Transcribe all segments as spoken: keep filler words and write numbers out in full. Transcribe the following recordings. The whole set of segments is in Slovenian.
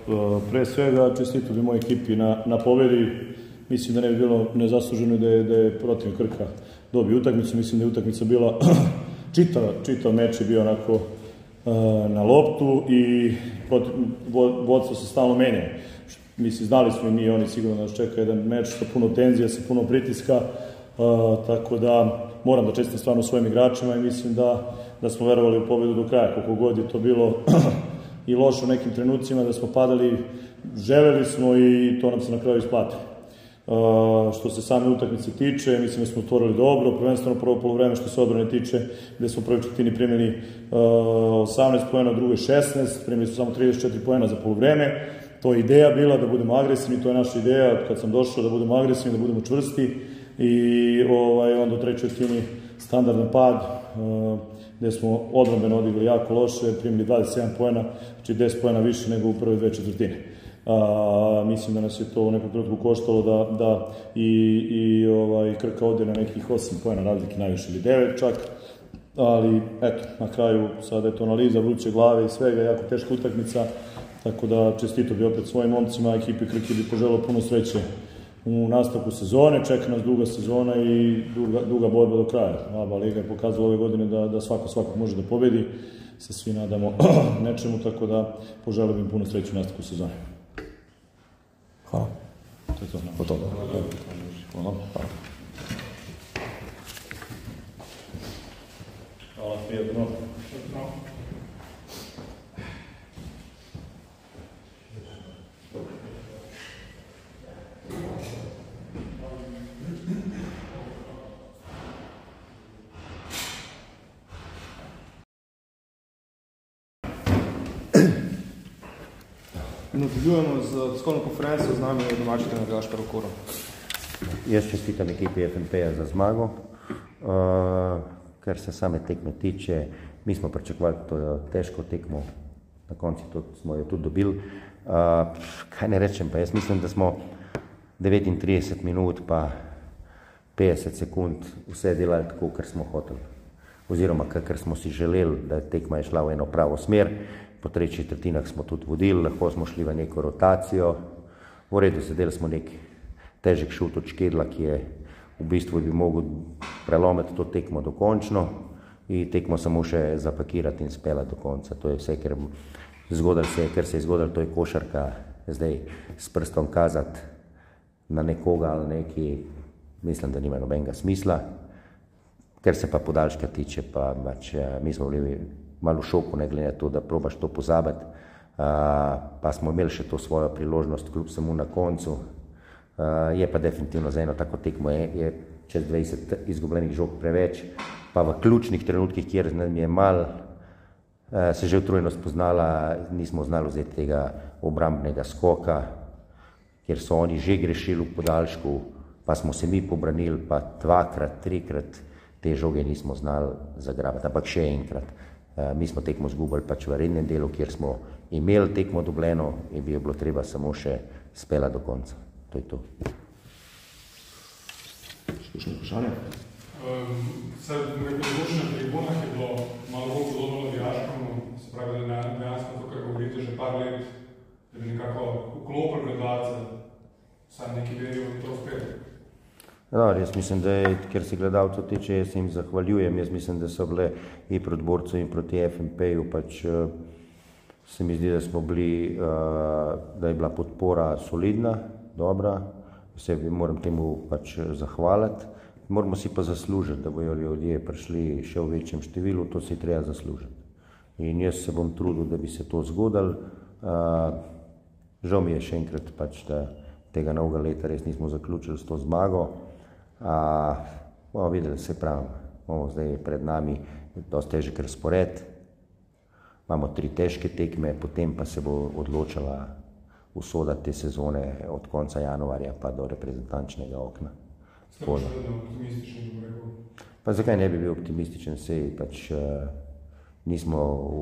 pre svega čestito bi moj ekipi na, na pobedi. Mislim da ne bi bilo nezasluženo da je, da je protiv Krka dobio utakmicu. Mislim da je utakmica bila čitav, čitav meč je bio onako uh, na loptu i protiv, vodstvo se stalno menja. Mislim, znali smo i mi, oni sigurno da nas čeka jedan meč sa puno tenzija, sa puno pritiska, uh, tako da moram da čestitam stvarno svojim igračima i mislim da, da smo verovali u pobedu do kraja, koliko god je to bilo i lošo u nekim trenucima, da smo padali, želeli smo i to nam se na kraju isplatilo. Uh, što se same utakmice tiče, mislim da smo otvorili dobro, prvenstveno prvo polovreme što se odbrane tiče, gde smo u prvoj četvrtini primili uh, osamnaest poena, u drugoj šesnaest, primili smo samo trideset četiri poena za polovreme. To je ideja bila da budemo agresivni, to je naša ideja kad sam došao, da budemo agresivni, da budemo čvrsti i ovaj, onda u trećoj četvrtini standardan pad, uh, gde smo odbrambeno odigrali jako loše, primili dvadeset sedam poena, znači deset poena više nego u prve dve četvrtine. A, mislim da nas je to u nekom trenutku koštalo da, da i, i ovaj, Krka ode na nekih osam poena razlike, najviše ili devet čak, ali eto, na kraju sada je to analiza vruće glave i svega, jako teška utakmica, tako da čestito bi opet svojim momcima, ekipi Krke bi poželao puno sreće u nastavku sezone, čeka nas duga sezona i duga, duga borba do kraja. Aba Liga je pokazala ove godine da, da svako svakog može da pobedi, se svi nadamo nečemu, tako da poželao bi im puno sreće u nastavku sezone. Hvala. To je to. Gotovo. Hvala. Hvala, prijatno. Nadaljujemo z tiskovno konferenco, z nami je domači trener Gašper Okorn. Jaz čestitam ekipi F N P-ja za zmago. Uh, ker se same tekme tiče, mi smo pričakovali to težko tekmo, na konci to smo jo tudi dobili. Uh, kaj ne rečem, pa jaz mislim, da smo devetintrideset minut pa petdeset sekund vse delali tako, kar smo hoteli. Oziroma, kar smo si želeli, da tekma je šla v eno pravo smer. Po treh četrtinah smo tudi vodili, lahko smo šli v neko rotacijo. V redu, zadeli smo nek težek šut od Škedla, ki je v bistvu bi mogel prelomiti to tekmo dokončno in tekmo samo še zapakirati in speljati do konca. To je vse, ker zgodilo se je, ker se je zgodilo, to je košarka, zdaj s prstom kazati na nekoga ali neki, mislim, da nima nobenega smisla. Ker se pa podaljška tiče, pa bač, mi smo bili malo v šoku, ne glede na to, da probaš to pozabiti, uh, pa smo imeli še to svojo priložnost, kljub samo na koncu. Uh, je pa definitivno za eno tako tekmo, je, je čez dvajset izgubljenih žog preveč, pa v ključnih trenutkih, kjer nam je mal uh, se že utrujenost poznala, nismo znali vzeti tega obrambnega skoka, kjer so oni že grešili v podaljšku, pa smo se mi pobranili, pa dvakrat, trikrat te žoge nismo znali zagrabiti, ampak še enkrat. Mi smo tekmo zgubili pač v rednem delu, kjer smo imeli tekmo dobljeno in bi jo bilo treba samo še speljati do konca. To je to. Skušno vprašanje? Vse nekaj tribunah je bilo malo bolj podobno navijaškemu, se pravi, da dejansko to, kar govorite že par let, da bi nekako vklopili gledalce, vsaj neki verijo in to uspeli. No, jaz mislim, da je, ker se gledalcev tiče, jaz jim zahvaljujem. Jaz mislim, da so bile i proti borcu in proti F N P-ju, pač se mi zdi, da smo bili, da je bila podpora solidna, dobra. Se moram temu pač zahvaliti. Moramo si pa zaslužiti, da bojo ljudje prišli še v večjem številu, to si treba zaslužiti. In jaz se bom trudil, da bi se to zgodilo. Žal mi je še enkrat pač, da tega novega leta res nismo zaključili s to zmago. A, bomo videli, se pravim, bomo zdaj pred nami dosti težek razpored, imamo tri težke tekme, potem pa se bo odločala usoda te sezone od konca januarja pa do reprezentančnega okna. Ste pa še vedno optimistični, bom rekel? Pa zakaj ne bi bil optimističen, sej pač uh, nismo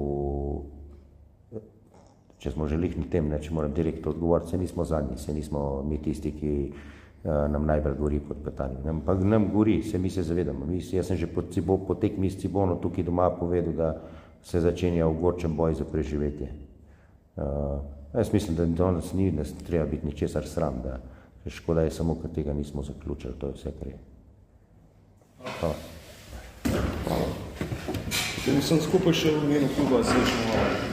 v, če smo želih na tem, ne, če moram direktno odgovoriti, se nismo zadnji, se nismo mi tisti, ki nam najbolj gori pod petanjem. Ampak nam gori, se mi se zavedamo. Mi, jaz sem že po, Cibo, po tekmi s Cibono tukaj doma povedal, da se začenja ogorčen boj za preživetje. Uh, jaz mislim, da danes ni, da treba biti ničesar sram, da škoda je samo, ker tega nismo zaključili, to je vse, kar je. Hvala. Če nisem skupaj še v imenu kluba srečno